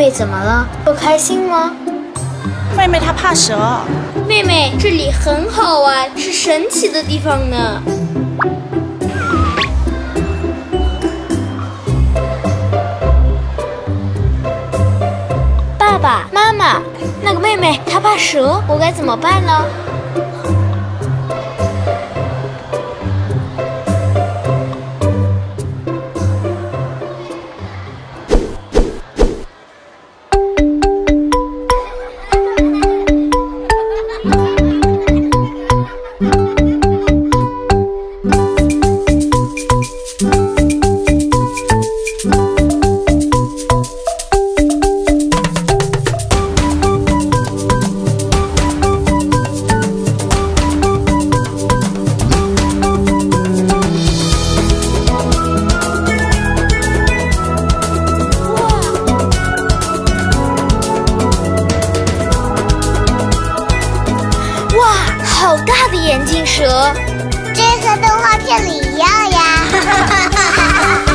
妹怎么了？不开心吗？ 妹妹她怕蛇。 妹妹，这里很好玩，是神奇的地方呢。爸爸妈妈，那个妹妹她怕蛇，我该怎么办呢？好大的眼镜蛇， 这和动画片里一样呀！